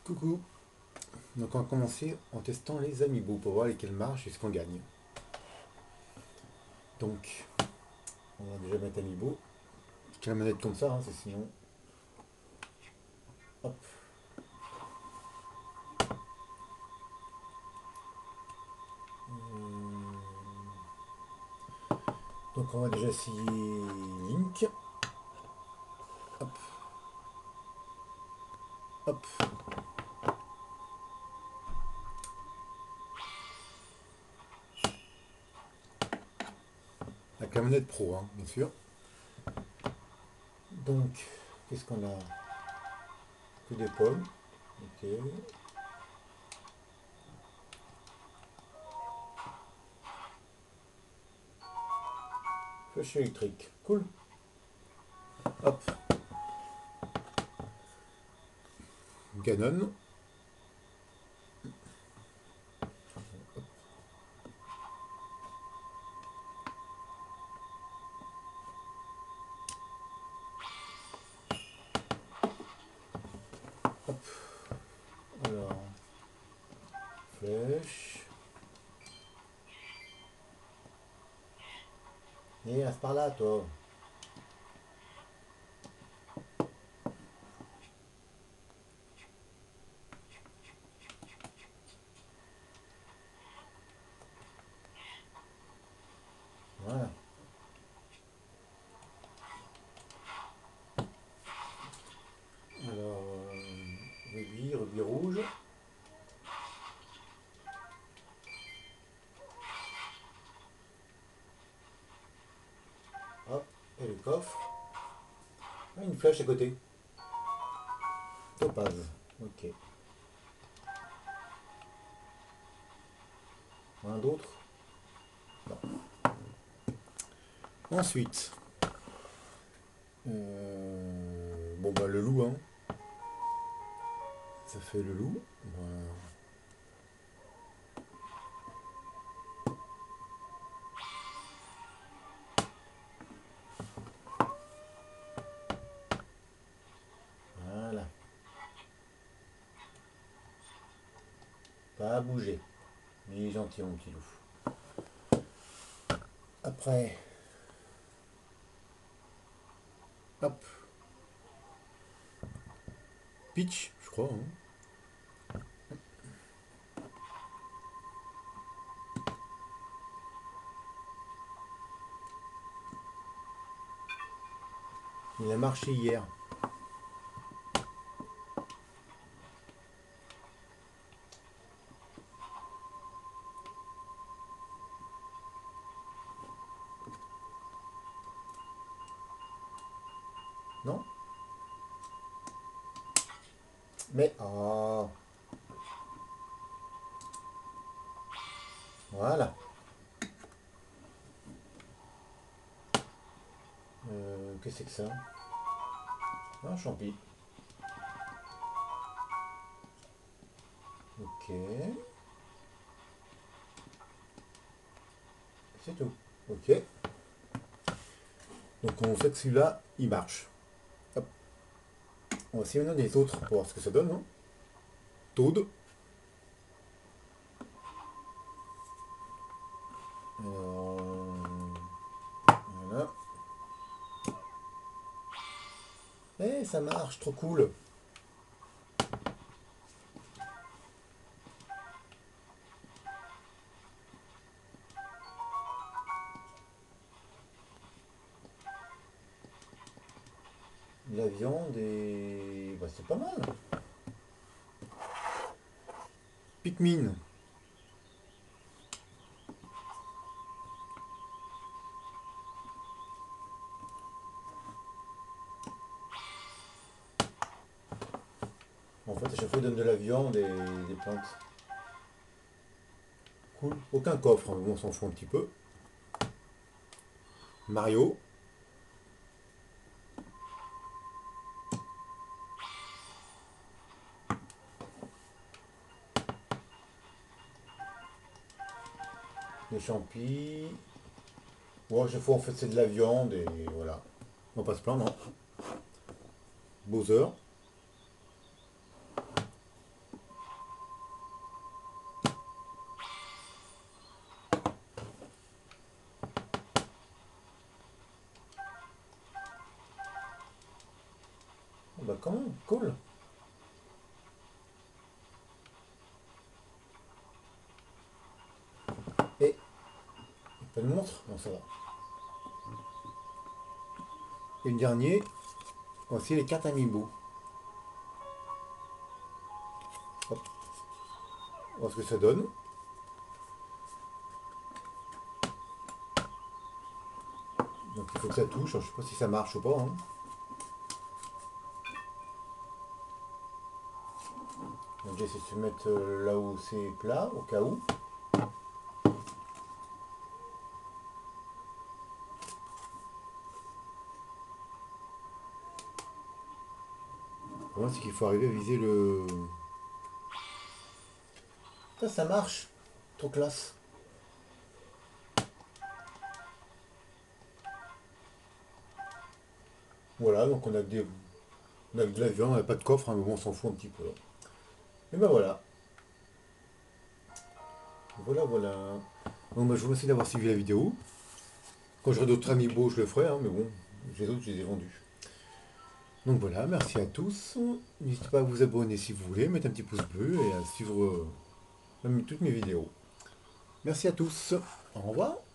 Coucou. Donc on va commencer en testant les amiibo pour voir lesquels marchent et ce qu'on gagne. Donc on va déjà mettre amiibo. Je tiens la manette comme ça, hein, c'est sinon. Hop. Donc on va déjà essayer Link. Hop. Hop. Avec la manette pro, hein, bien sûr. Donc, qu'est-ce qu'on a? Que des pommes. Ok. Flèche électrique. Cool. Hop. Ganon. Hop. Alors. Flèche. Et reste par là, toi. Voilà. Alors, rubis rouge. Hop, et le coffre. Ah, une flèche à côté. Topaz. Ok. Un d'autre. Non. Ensuite, bon bah le loup, hein. Ça fait le loup. Voilà. Voilà. Pas à bouger. Mais il est gentil mon petit loup. Après, hop, Peach, je crois, hein. Il a marché hier. Non? Mais, oh, voilà. Qu'est-ce que c'est que ça? Un champi. Ok. C'est tout. Ok. Donc on sait que celui-là, il marche. Hop. On va essayer maintenant des autres pour voir ce que ça donne, hein. Toad. Alors, voilà. Eh, ça marche, trop cool. La viande et... Bah, c'est pas mal. Pikmin. En fait, à chaque fois, il donne de la viande et des plantes. Cool. Aucun coffre, hein, on s'en fout un petit peu. Mario. Les champis. Bon, à chaque fois, en fait, c'est de la viande et voilà. On va pas se plaindre, hein. Bowser. bah quand même, cool. Et, pas de montre? Non, ça va. Et le dernier, voici les cartes Amiibo. Hop, on va voir ce que ça donne. Donc il faut que ça touche, je sais pas si ça marche ou pas. Hein. Donc j'essaie de se mettre là où c'est plat, au cas où. Le problème c'est qu'il faut arriver à viser le... Ça marche. Trop classe. Voilà, donc on a de la viande, on n'a pas de coffre, hein, mais bon, on s'en fout un petit peu. Et ben voilà. Voilà, voilà. Donc bah, je vous remercie d'avoir suivi la vidéo. Quand j'aurai d'autres amiibo, je le ferai, hein, mais bon, les autres, je les ai vendus. Donc voilà, merci à tous. N'hésitez pas à vous abonner si vous voulez, mettre un petit pouce bleu et à suivre toutes mes vidéos. Merci à tous. Au revoir.